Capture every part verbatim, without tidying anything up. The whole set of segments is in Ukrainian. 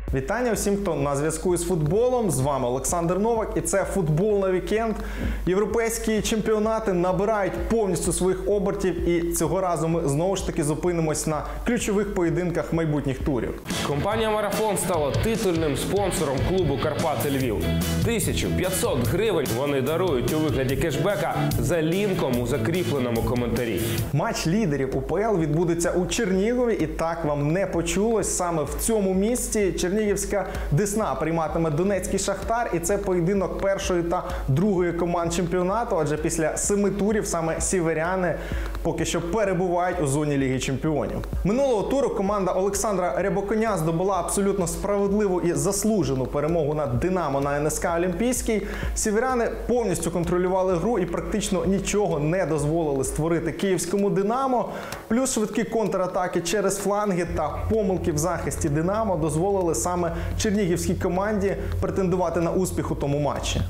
Вітання усім, хто на зв'язку із футболом. З вами Олександр Новак і це «Футбол на вікенд». Європейські чемпіонати набирають повністю своїх обертів і цього разу ми знову ж таки зупинимось на ключових поєдинках майбутніх турів. Компанія «Марафон» стала титульним спонсором клубу «Карпати Львів». тисячу п'ятсот гривень вони дарують у вигляді кешбека за лінком у закріпленому коментарі. Матч лідерів У Пе Ел відбудеться у Чернігові, і так вам не почулось. Саме в цьому місці Чернігівська Десна прийматиме Донецький Шахтар, і це поєдинок першої та другої команд чемпіонату, адже після семи турів саме сіверяни поки що перебувають у зоні Ліги Чемпіонів. Минулого туру команда Олександра Рябоконя здобула абсолютно справедливу і заслужену перемогу над Динамо на Ен Ес Ка Олімпійський. Сіверяни повністю контролювали гру і практично нічого не дозволили створити київському Динамо. Плюс швидкі контратаки через фланги та помилки в захисті Динамо дозволили саме чернігівській команді претендувати на успіх у тому матчі.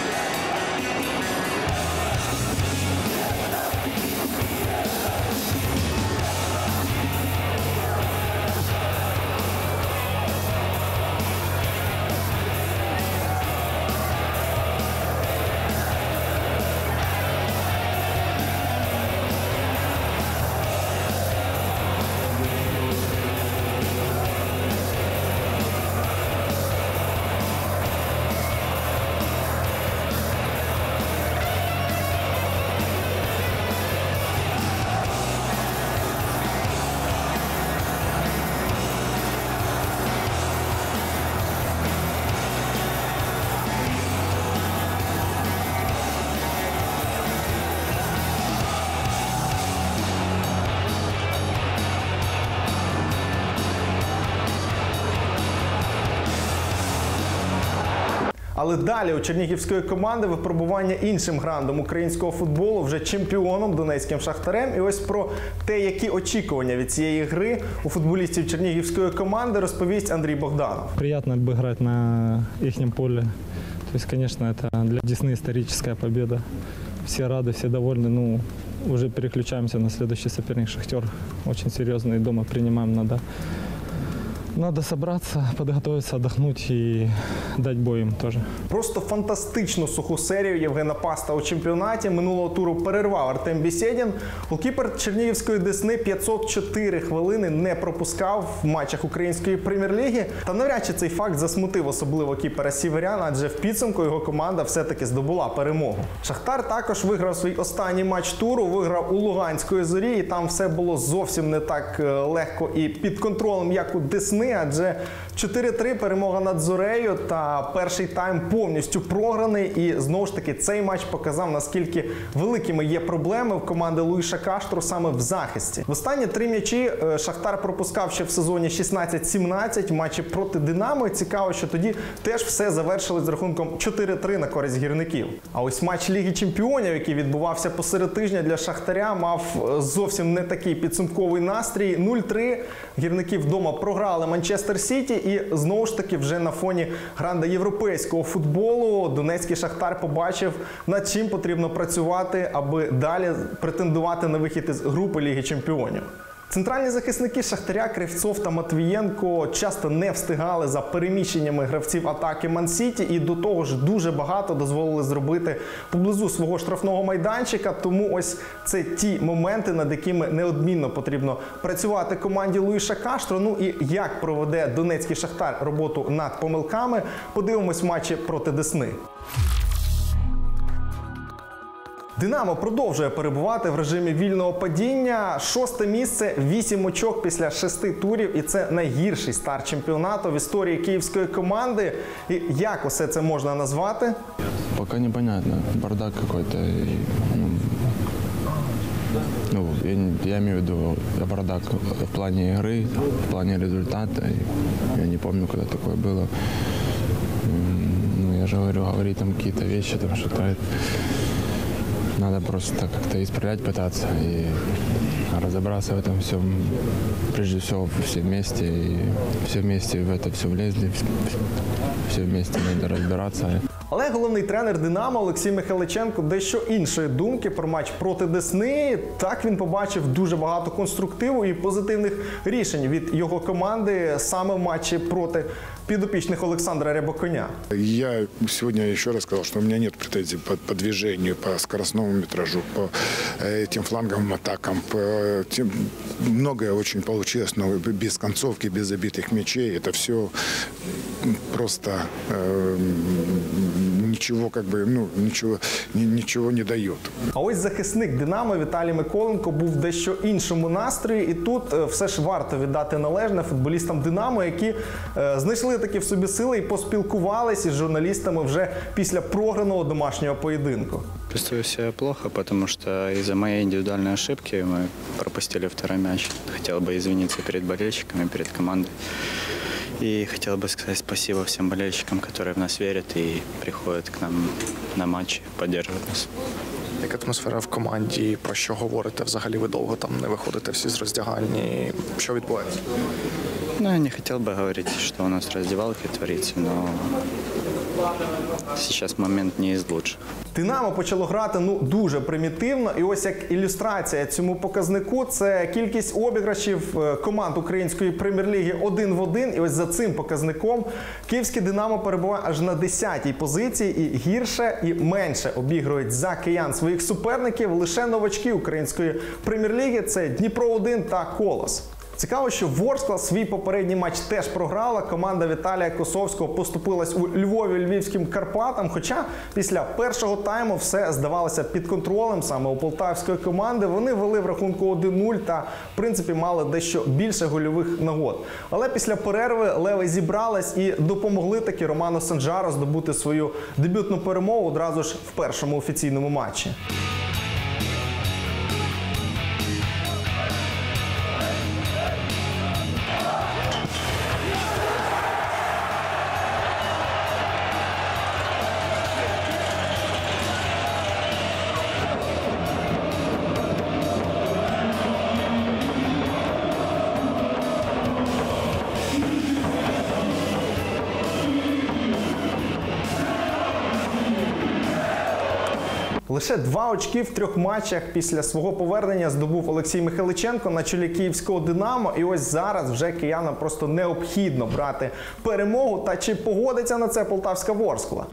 Але далі у чернігівської команди випробування іншим грандом українського футболу, вже чемпіоном Донецьким Шахтарем. І ось про те, які очікування від цієї гри у футболістів чернігівської команди, розповість Андрій Богданов. Приятно обыграть на ихнем поле. То есть, конечно, это для Десны историческая победа. Все рады, все довольны. Ну, уже переключаемся на следующий соперник Шахтер. Очень серьезный, дома принимаем, надо. Надо собраться, подготовиться, отдохнуть и дать бой им тоже. Просто фантастичну суху серію Євгена Паста у чемпіонаті минулого туру перервав Артем Бєсєдін. Голкіпер Чернігівської Десни п'ятсот чотири хвилини не пропускав в матчах Української прем'єр-ліги. Та навряд чи цей факт засмутив особливо кіпера сіверян, адже в підсумку його команда все-таки здобула перемогу. Шахтар також виграв свій останній матч туру, виграв у Луганської Зорі, і там все було зовсім не так легко і під контролем, як у Десни. Адже чотири три перемога над Зорею та перший тайм повністю програний. І знову ж таки цей матч показав, наскільки великими є проблеми в команди Луїша Каштру саме в захисті. В останні три м'ячі Шахтар пропускав ще в сезоні шістнадцять сімнадцять в матчі проти Динамо. І цікаво, що тоді теж все завершилось з рахунком чотири три на користь гірників. А ось матч Ліги Чемпіонів, який відбувався посеред тижня для Шахтаря, мав зовсім не такий підсумковий настрій. нуль три гірники вдома програли Манчестер Сіті, і знову ж таки вже на фоні гранда європейського футболу Донецький Шахтар побачив, над чим потрібно працювати, аби далі претендувати на вихід із групи Ліги Чемпіонів. Центральні захисники Шахтаря Кривцов та Матвієнко часто не встигали за переміщеннями гравців атаки Ман-Сіті, і до того ж дуже багато дозволили зробити поблизу свого штрафного майданчика. Тому ось це ті моменти, над якими неодмінно потрібно працювати команді Луїша Каштру. Ну і як проведе Донецький Шахтар роботу над помилками, подивимось в матчі проти Десни. Динамо продовжує перебувати в режимі вільного падіння. Шосте місце, вісім очок після шести турів. І це найгірший старт чемпіонату в історії київської команди. І як усе це можна назвати? Поки непонятно. Бардак какой-то. Ну, ну, я, я имею в виду бардак в плане игры, в плане результата. Я не помню, когда такое было. Ну, я же говорю, говорить там какие-то вещи, там что-то... Надо просто как-то исправлять, пытаться и разобраться в этом всем, прежде всего все вместе, и все вместе в это все влезли, все вместе надо разбираться. Але головний тренер «Динамо» Олексій Михайличенко дещо іншої думки про матч проти Десни. Так, він побачив дуже багато конструктиву і позитивних рішень від його команди саме в матчі проти підопічних Олександра Рябоконя. Я сегодня еще раз сказал, что у меня нет претензий по, по движению, по скоростному метражу, по э, этим фланговым атакам. По, тем, многое очень получилось, но без концовки, без забитых мячей. Это все просто э, ничего, как бы, ну, ничего, ни, ничего не дает. А ось захисник «Динамо» Віталій Миколенко був в дещо іншому настрої. І тут е, все ж варто віддати належне футболістам «Динамо», які е, знайшли таки в собі сили і поспілкувалися із журналістами вже після програного домашнього поєдинку. Чувствую себя плохо, потому что из-за моей индивидуальной ошибки мы пропустили второй мяч. Хотел бы извиниться перед болельщиками, перед командой. И хотел бы сказать спасибо всем болельщикам, которые в нас верят и приходят к нам на матчи, поддерживают нас. Яка атмосфера в команді? Про що говорите? Взагалі ви довго там не виходите всі з роздягальні? Що відбувається? Ну, я не хотел бы говорить, что у нас в раздевалке творится, но сейчас момент не из лучших. «Динамо» почало грати ну дуже примітивно, і ось як ілюстрація цьому показнику – це кількість обіграшів команд української прем'єр-ліги один в один. І ось за цим показником київське «Динамо» перебуває аж на десятій позиції, і гірше і менше обігрують за киян своїх суперників лише новачки української прем'єр-ліги – це Дніпро один та Колос. Цікаво, що Ворскла свій попередній матч теж програла. Команда Віталія Косовського поступилась у Львові львівським Карпатам, хоча після першого тайму все здавалося під контролем саме у полтавської команди. Вони вели в рахунку один нуль та, в принципі, мали дещо більше гольових нагод. Але після перерви леви зібрались і допомогли таки Роману Санжаро здобути свою дебютну перемогу одразу ж в першому офіційному матчі. Лише два очки в трьох матчах після свого повернення здобув Олексій Михайличенко на чолі київського «Динамо». І ось зараз вже киянам просто необхідно брати перемогу. Та чи погодиться на це полтавська Ворскла?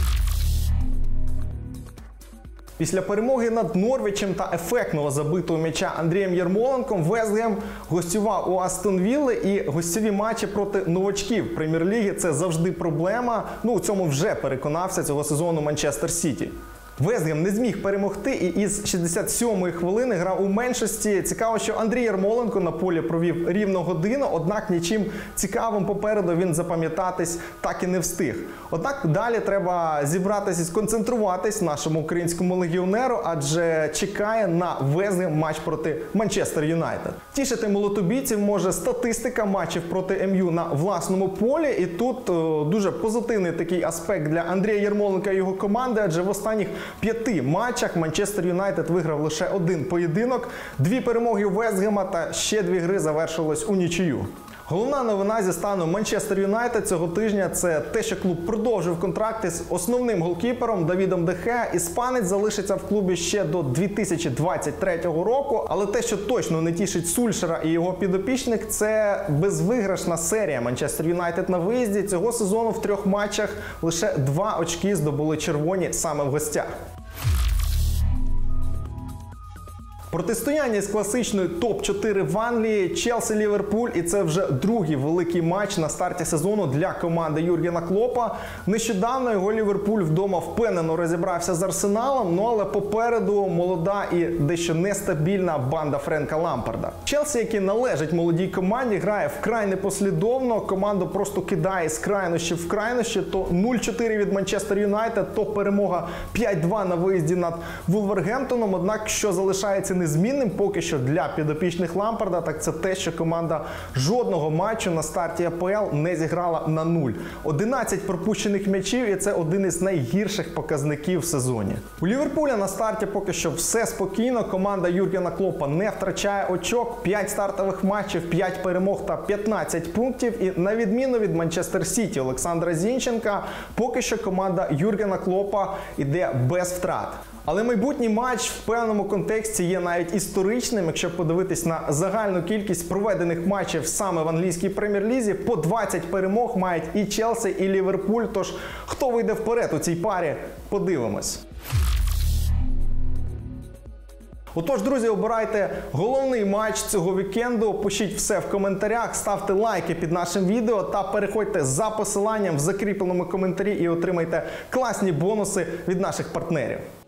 Після перемоги над Норвічем та ефектного забитого м'яча Андрієм Ярмоленком Вест Гем гостював у Астон Вілли, і гостьові матчі проти новачків прем'єр-ліги – це завжди проблема. Ну, у цьому вже переконався цього сезону Манчестер Сіті. Вест Гем не зміг перемогти і із шістдесят сьомої хвилини грав у меншості. Цікаво, що Андрій Ярмоленко на полі провів рівно годину, однак нічим цікавим попереду він запам'ятатись так і не встиг. Однак далі треба зібратися і сконцентруватись нашому українському легіонеру, адже чекає на Вест Гем матч проти Манчестер Юнайтед. Тішити молотобійців може статистика матчів проти ем ю на власному полі, і тут о, дуже позитивний такий аспект для Андрія Ярмоленка і його команди, адже в останніх п'яти матчах Манчестер Юнайтед виграв лише один поєдинок, дві перемоги Вест Гема та ще дві гри завершилось у нічию. Головна новина зі стану Манчестер Юнайтед цього тижня – це те, що клуб продовжив контракти з основним голкіпером Давідом де Геа. Іспанець залишиться в клубі ще до дві тисячі двадцять третього року, але те, що точно не тішить Сульшера і його підопічник – це безвиграшна серія Манчестер Юнайтед на виїзді. Цього сезону в трьох матчах лише два очки здобули червоні саме в гостях. Протистояння з класичної топ чотири в Англії, Челсі-Ліверпуль, і це вже другий великий матч на старті сезону для команди Юргена Клопа. Нещодавно його Ліверпуль вдома впевнено розібрався з Арсеналом, ну але попереду молода і дещо нестабільна банда Френка Лампарда. Челсі, який належить молодій команді, грає вкрай непослідовно, команду просто кидає з крайнощі в крайнощі, то нуль чотири від Манчестер Юнайтед, то перемога п'ять два на виїзді над Вулвергемптоном, однак що залишається не незмінним поки що для підопічних Лампарда, так це те, що команда жодного матчу на старті АПЛ не зіграла на нуль. одинадцять пропущених м'ячів, і це один із найгірших показників в сезоні. У Ліверпуля на старті поки що все спокійно. Команда Юргена Клопа не втрачає очок. п'ять стартових матчів, п'ять перемог та п'ятнадцять пунктів. І на відміну від Манчестер Сіті Олександра Зінченка, поки що команда Юргена Клопа йде без втрат. Але майбутній матч в певному контексті є навіть історичним. Якщо подивитись на загальну кількість проведених матчів саме в англійській прем'єр-лізі, по двадцять перемог мають і Челсі, і Ліверпуль. Тож, хто вийде вперед у цій парі, подивимось. Отож, друзі, обирайте головний матч цього вікенду, пишіть все в коментарях, ставте лайки під нашим відео та переходьте за посиланням в закріпленому коментарі і отримайте класні бонуси від наших партнерів.